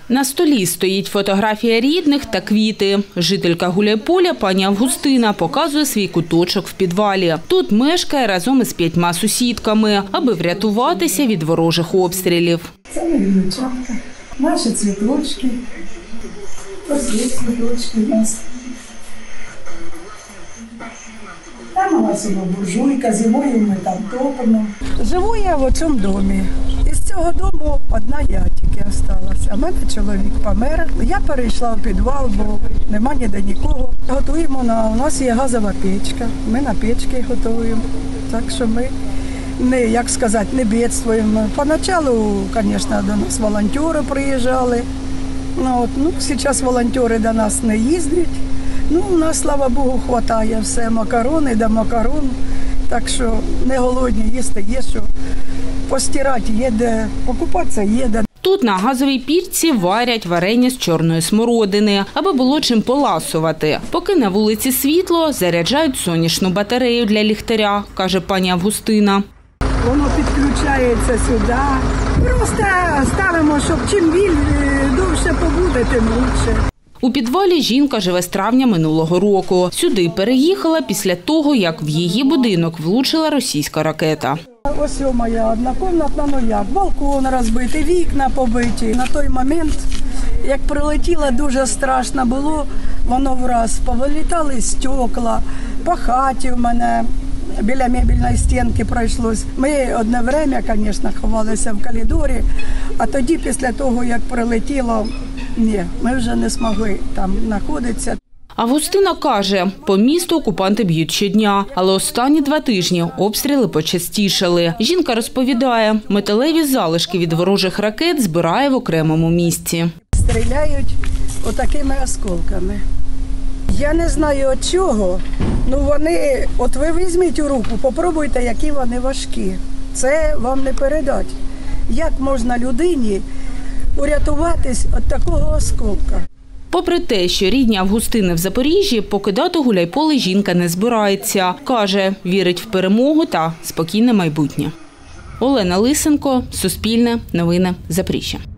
На столі стоїть фотографія рідних та квіти. Жителька Гуляйполя пані Августина показує свій куточок в підвалі. Тут мешкає разом із 5 сусідками, аби врятуватися від ворожих обстрілів. Це віночатка, наші цвіточки. Ось є цвіточки у нас. Там у нас буржуйка, зимою ми там топимо. Живу я в цьому домі. Із цього дому одна я тільки залишилася. А в мене чоловік помер. Я перейшла в підвал, бо нема ніде нікого. Готуємо, у нас є газова печка. Ми на печці готуємо. Так що ми не бідствуємо. Поначалу, звісно, до нас волонтери приїжджали. Зараз волонтери до нас не їздять. У нас, слава Богу, вистачає все, макарони да макарон. Так що не голодні, їсти є що, постирати є де, покупатися є де. Тут на газовій пічці варять варення з чорної смородини, аби було чим поласувати. Поки на вулиці світло, заряджають сонячну батарею для ліхтаря, каже пані Августина. Воно підключається сюди. Просто ставимо, щоб чим довше побуде, тим краще. У підвалі жінка живе з травня минулого року. Сюди переїхала після того, як в її будинок влучила російська ракета. Ось моя однокімнатна, балкон розбитий, вікна побиті. На той момент, як прилетіло, дуже страшно було, воно враз повилітали стекла, по хаті в мене біля мебельної стінки пройшлось. Ми одне время, звісно, ховалися в коридорі, а тоді, після того, як прилетіло, ні, ми вже не змогли там знаходитися. Августина каже, по місту окупанти б'ють щодня, але останні 2 тижні обстріли почастішали. Жінка розповідає, металеві залишки від ворожих ракет збирає в окремому місці. Стріляють отакими осколками. Я не знаю від чого, вони, от ви візьміть у руку, попробуйте, які вони важкі. Це вам не передать. Як можна людині урятуватись від такого осколка? Попри те, що рідні Августини в Запоріжжі, покидати Гуляйполе жінка не збирається. Каже, вірить в перемогу та спокійне майбутнє. Олена Лисенко, Суспільне, Новини, Запоріжжя.